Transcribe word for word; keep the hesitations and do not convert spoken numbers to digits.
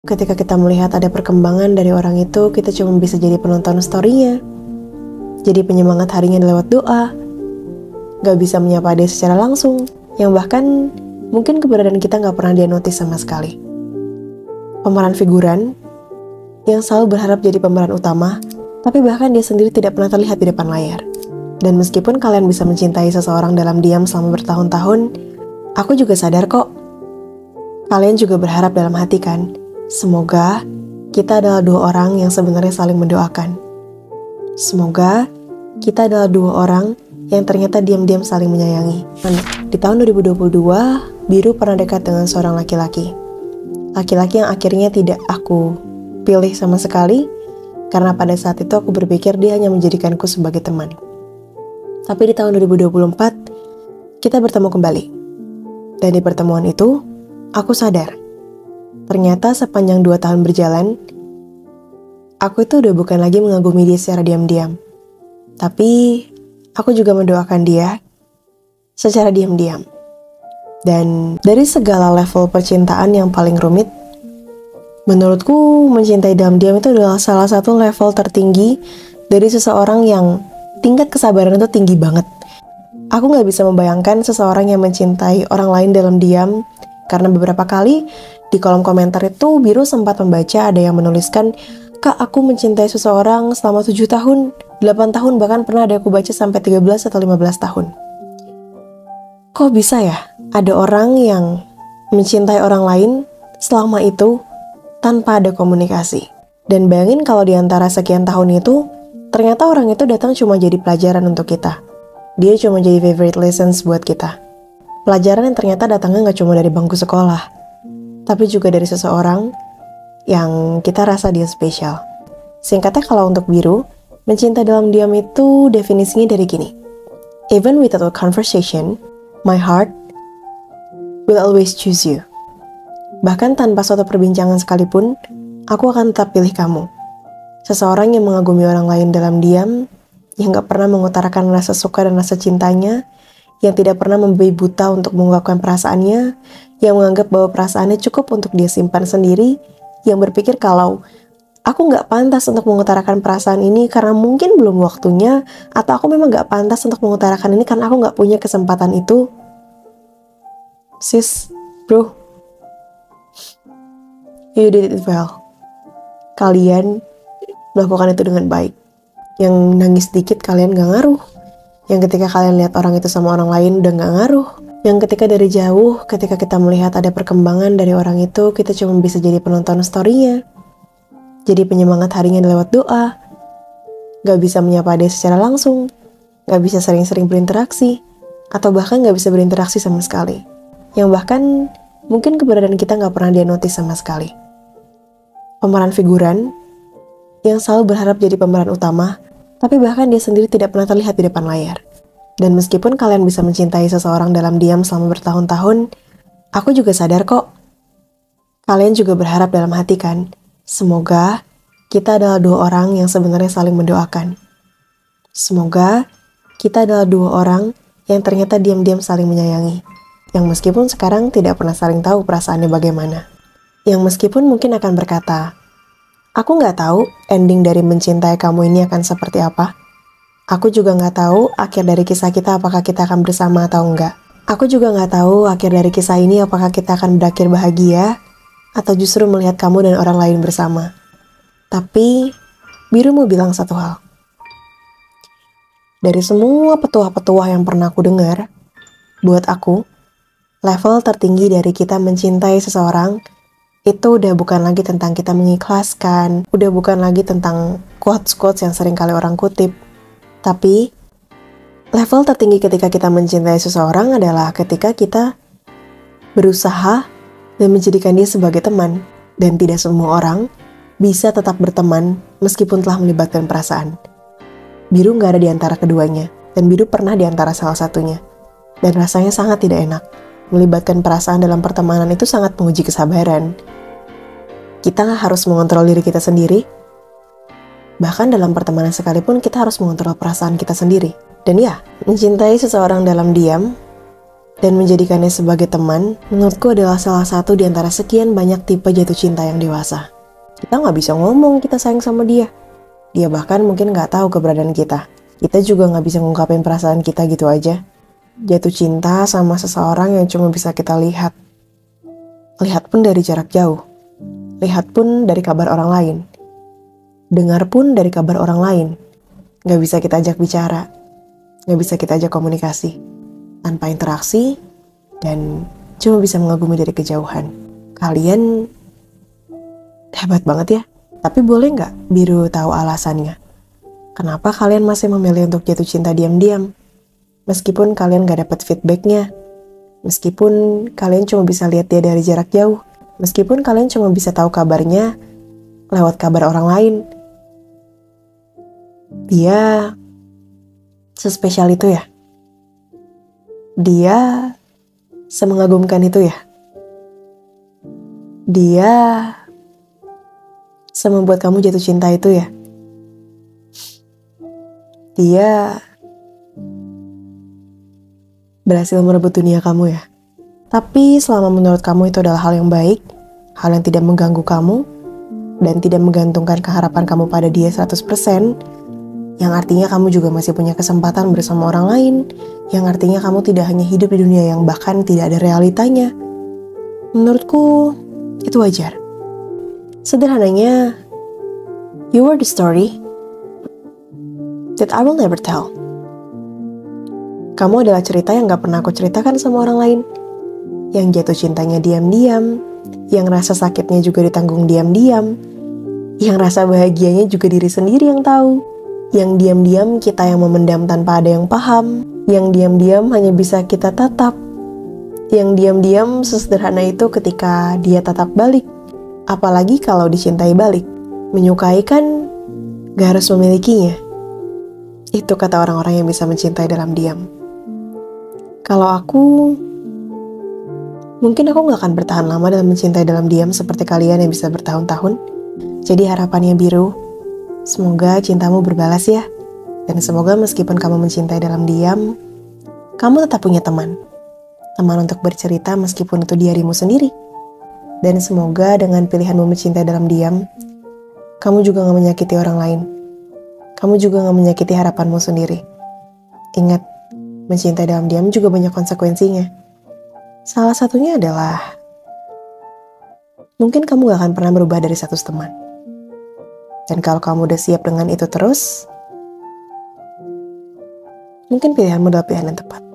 Ketika kita melihat ada perkembangan dari orang itu, kita cuma bisa jadi penonton story-nya. Jadi penyemangat harinya lewat doa. Gak bisa menyapa dia secara langsung. Yang bahkan mungkin keberadaan kita gak pernah dia notice sama sekali. Pemeran figuran yang selalu berharap jadi pemeran utama, tapi bahkan dia sendiri tidak pernah terlihat di depan layar. Dan meskipun kalian bisa mencintai seseorang dalam diam selama bertahun-tahun, aku juga sadar kok. Kalian juga berharap dalam hati kan? Semoga kita adalah dua orang yang sebenarnya saling mendoakan. Semoga kita adalah dua orang yang ternyata diam-diam saling menyayangi. Di tahun dua ribu dua puluh dua, Biru pernah dekat dengan seorang laki-laki. Laki-laki yang akhirnya tidak aku pilih sama sekali, karena pada saat itu aku berpikir dia hanya menjadikanku sebagai teman. Tapi di tahun dua ribu dua puluh empat, kita bertemu kembali. Dan di pertemuan itu, aku sadar. Ternyata sepanjang dua tahun berjalan, aku itu udah bukan lagi mengagumi dia secara diam-diam. Tapi, aku juga mendoakan dia secara diam-diam. Dan dari segala level percintaan yang paling rumit, menurutku mencintai dalam diam itu adalah salah satu level tertinggi dari seseorang yang tingkat kesabaran itu tinggi banget. Aku gak bisa membayangkan seseorang yang mencintai orang lain dalam diam, karena beberapa kali di kolom komentar itu Biru sempat membaca ada yang menuliskan, "Kak, aku mencintai seseorang selama tujuh tahun, delapan tahun, bahkan pernah ada aku baca sampai tiga belas atau lima belas tahun. Kok bisa ya ada orang yang mencintai orang lain selama itu tanpa ada komunikasi? Dan bayangin kalau di antara sekian tahun itu, ternyata orang itu datang cuma jadi pelajaran untuk kita. Dia cuma jadi favorite lessons buat kita. Pelajaran yang ternyata datangnya gak cuma dari bangku sekolah, tapi juga dari seseorang yang kita rasa dia spesial. Singkatnya kalau untuk Biru, mencinta dalam diam itu definisinya dari gini. Even without a conversation, my heart will always choose you. Bahkan tanpa suatu perbincangan sekalipun, aku akan tetap pilih kamu. Seseorang yang mengagumi orang lain dalam diam, yang gak pernah mengutarakan rasa suka dan rasa cintanya, yang tidak pernah membabi buta untuk mengungkapkan perasaannya, yang menganggap bahwa perasaannya cukup untuk dia simpan sendiri, yang berpikir kalau aku gak pantas untuk mengutarakan perasaan ini karena mungkin belum waktunya, atau aku memang gak pantas untuk mengutarakan ini karena aku gak punya kesempatan itu. Sis, bro, you did it well. Kalian melakukan itu dengan baik. Yang nangis dikit kalian gak ngaruh. Yang ketika kalian lihat orang itu sama orang lain udah gak ngaruh. Yang ketika dari jauh, ketika kita melihat ada perkembangan dari orang itu, kita cuma bisa jadi penonton story-nya. Jadi penyemangat harinya lewat doa. Gak bisa menyapa dia secara langsung. Gak bisa sering-sering berinteraksi. Atau bahkan gak bisa berinteraksi sama sekali. Yang bahkan mungkin keberadaan kita gak pernah dia notice sama sekali. Pemeran figuran yang selalu berharap jadi pemeran utama, tapi bahkan dia sendiri tidak pernah terlihat di depan layar. Dan meskipun kalian bisa mencintai seseorang dalam diam selama bertahun-tahun, aku juga sadar kok. Kalian juga berharap dalam hati kan? Semoga kita adalah dua orang yang sebenarnya saling mendoakan. Semoga kita adalah dua orang yang ternyata diam-diam saling menyayangi. Yang meskipun sekarang tidak pernah saling tahu perasaannya bagaimana. Yang meskipun mungkin akan berkata, aku gak tahu ending dari mencintai kamu ini akan seperti apa. Aku juga gak tahu akhir dari kisah kita apakah kita akan bersama atau enggak. Aku juga gak tahu akhir dari kisah ini apakah kita akan berakhir bahagia atau justru melihat kamu dan orang lain bersama. Tapi, Biru mau bilang satu hal. Dari semua petuah-petuah yang pernah aku dengar, buat aku, level tertinggi dari kita mencintai seseorang itu udah bukan lagi tentang kita mengikhlaskan, udah bukan lagi tentang quotes-quotes yang sering kali orang kutip. Tapi, level tertinggi ketika kita mencintai seseorang adalah ketika kita berusaha dan menjadikan dia sebagai teman. Dan tidak semua orang bisa tetap berteman meskipun telah melibatkan perasaan. Biru gak ada di antara keduanya, dan Biru pernah di antara salah satunya. Dan rasanya sangat tidak enak. Melibatkan perasaan dalam pertemanan itu sangat menguji kesabaran. Kita harus mengontrol diri kita sendiri. Bahkan dalam pertemanan sekalipun kita harus mengontrol perasaan kita sendiri. Dan ya, mencintai seseorang dalam diam dan menjadikannya sebagai teman, menurutku adalah salah satu di antara sekian banyak tipe jatuh cinta yang dewasa. Kita nggak bisa ngomong kita sayang sama dia. Dia bahkan mungkin nggak tahu keberadaan kita. Kita juga nggak bisa ngungkapin perasaan kita gitu aja. Jatuh cinta sama seseorang yang cuma bisa kita lihat. Lihat pun dari jarak jauh. Lihat pun dari kabar orang lain. Dengar pun dari kabar orang lain. Nggak bisa kita ajak bicara. Nggak bisa kita ajak komunikasi. Tanpa interaksi. Dan cuma bisa mengagumi dari kejauhan. Kalian hebat banget ya. Tapi boleh nggak Biru tahu alasannya? Kenapa kalian masih memilih untuk jatuh cinta diam-diam? Meskipun kalian gak dapat feedbacknya. Meskipun kalian cuma bisa lihat dia dari jarak jauh. Meskipun kalian cuma bisa tahu kabarnya lewat kabar orang lain. Dia sespesial itu ya? Dia semengagumkan itu ya? Dia semembuat kamu jatuh cinta itu ya? Dia berhasil merebut dunia kamu ya? Tapi selama menurut kamu itu adalah hal yang baik, hal yang tidak mengganggu kamu, dan tidak menggantungkan keharapan kamu pada dia seratus persen, yang artinya kamu juga masih punya kesempatan bersama orang lain, yang artinya kamu tidak hanya hidup di dunia yang bahkan tidak ada realitanya. Menurutku, itu wajar. Sederhananya, you are the story that I will never tell. Kamu adalah cerita yang gak pernah aku ceritakan sama orang lain. Yang jatuh cintanya diam-diam, yang rasa sakitnya juga ditanggung diam-diam, yang rasa bahagianya juga diri sendiri yang tahu, yang diam-diam kita yang memendam tanpa ada yang paham, yang diam-diam hanya bisa kita tatap, yang diam-diam sesederhana itu ketika dia tatap balik. Apalagi kalau dicintai balik. Menyukai kan gak harus memilikinya. Itu kata orang-orang yang bisa mencintai dalam diam. Kalau aku, mungkin aku gak akan bertahan lama dalam mencintai dalam diam seperti kalian yang bisa bertahun-tahun. Jadi harapannya Biru, semoga cintamu berbalas ya. Dan semoga meskipun kamu mencintai dalam diam, kamu tetap punya teman. Teman untuk bercerita meskipun itu di harimu sendiri. Dan semoga dengan pilihanmu mencintai dalam diam, kamu juga gak menyakiti orang lain. Kamu juga gak menyakiti harapanmu sendiri. Ingat, mencintai dalam diam juga banyak konsekuensinya. Salah satunya adalah, mungkin kamu gak akan pernah berubah dari status teman. Dan kalau kamu udah siap dengan itu terus, mungkin pilihanmu adalah pilihan yang tepat.